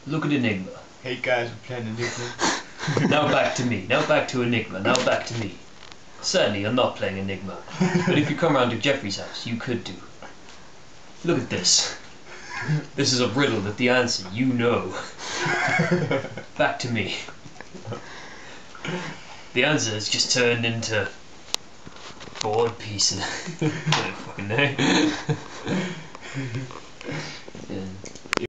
Look at Enigma. Hey guys, we're playing Enigma. Now back to me. Now back to Enigma. Now back to me. Certainly, you're not playing Enigma. But if you come round to Jeffrey's house, you could do. Look at this. This is a riddle that the answer you know. Back to me. The answer is just turned into board pieces. I don't fucking know. Yeah.